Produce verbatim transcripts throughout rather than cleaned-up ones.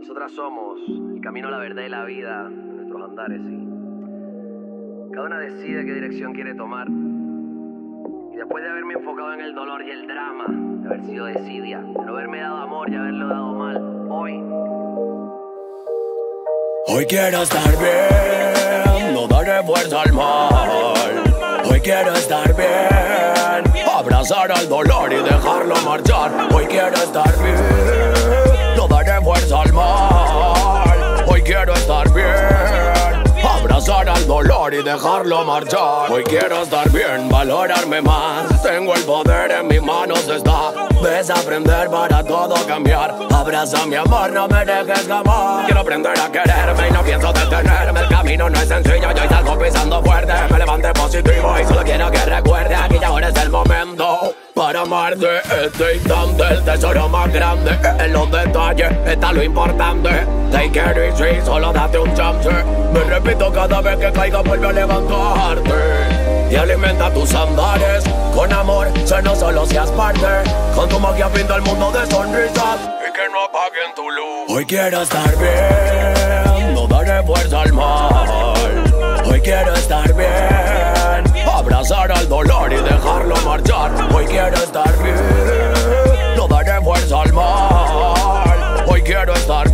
Nosotras somos el camino, la verdad y la vida en nuestros andares, sí. Cada una decide qué dirección quiere tomar. Y después de haberme enfocado en el dolor y el drama, de haber sido desidia, de no haberme dado amor y haberlo dado mal, hoy... Hoy quiero estar bien, no daré fuerza al mal. Hoy quiero estar bien, abrazar al dolor y dejarlo marchar. Hoy quiero estar bien, no daré fuerza al mal. Hoy quiero estar bien, abrazar al dolor y dejarlo marchar. Hoy quiero estar bien, valorarme más. Tengo el poder en mis manos está. Desaprender para todo cambiar. Abraza mi amor, no me dejes jamás. Quiero aprender a quererme y no pienso detenerme. El camino no es sencillo, yo hoy salgo pisando fuerte. Me levanté positivo y solo quiero que recuerde aquí y ahora es el momento para amarte. Este instante, el tesoro más grande. En los detalles está lo importante. Take it easy, solo date un chance. Me repito cada vez que caiga, vuelve a levantarte. Y alimenta tus andares con amor, sé no solo seas parte. Con tu magia pinta el mundo de sonrisas y que no apaguen tu luz. Hoy quiero estar bien, no daré fuerza al mal. Hoy quiero estar bien, abrazar al dolor y dejarlo marchar. Hoy quiero estar bien, no daré fuerza al mal. Hoy quiero estar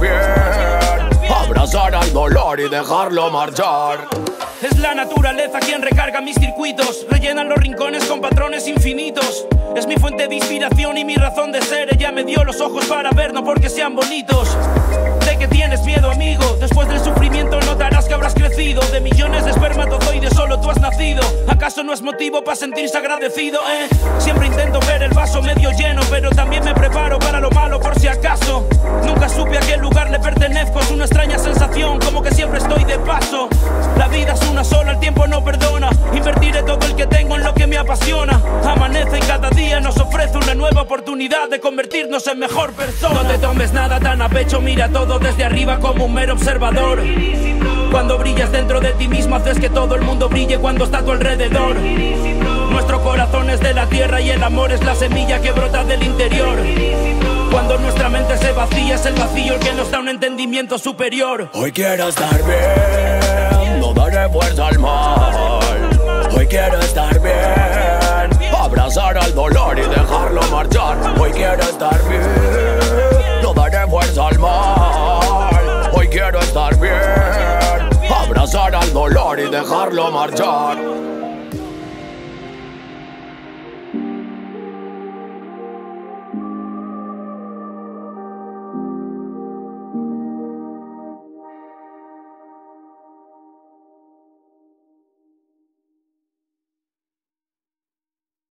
bien, abrazar al dolor y dejarlo marchar. Es la naturaleza quien recarga mis circuitos, rellenan los rincones con patrones infinitos. Es mi fuente de inspiración y mi razón de ser. Ella me dio los ojos para ver, no porque sean bonitos. Sé que tienes miedo, amigo. Después del sufrimiento notarás que habrás crecido. De millones de espermatozoides solo tú has nacido. ¿Acaso no es motivo para sentirse agradecido, eh? Siempre intento ver el vaso medio lleno, pero también me preparo para lo malo por si acaso. Nunca supe a qué lugar le pertenezco. Es una extraña sensación, como que siempre estoy de paso. La vida es una sola, el tiempo no perdona. Invertiré todo el que tengo en lo que me apasiona. Amanece y cada día nos ofrece una nueva oportunidad de convertirnos en mejor persona. No te tomes nada tan a pecho, mira todo desde arriba como un mero observador. Cuando brillas dentro de ti mismo haces que todo el mundo brille cuando está a tu alrededor. Nuestro corazón es de la tierra y el amor es la semilla que brota del interior. Cuando nuestra mente se vacía es el vacío el que nos da un entendimiento superior. Hoy quiero estar bien, no daré fuerza al mal. Hoy quiero estar bien, abrazar al dolor y dejarlo marchar. Hoy quiero estar bien, no daré fuerza al mal. Hoy quiero estar bien, abrazar al dolor y dejarlo marchar.